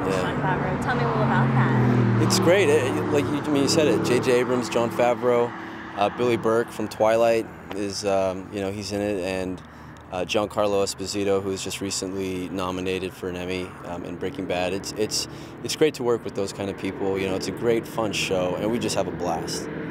Jon Favreau. Tell me a little about that. It's great. Like you said it, JJ Abrams, Jon Favreau, Billy Burke from Twilight is, he's in it, and Giancarlo Esposito, who was just recently nominated for an Emmy in Breaking Bad. It's great to work with those kind of people. It's a great, fun show, and we just have a blast.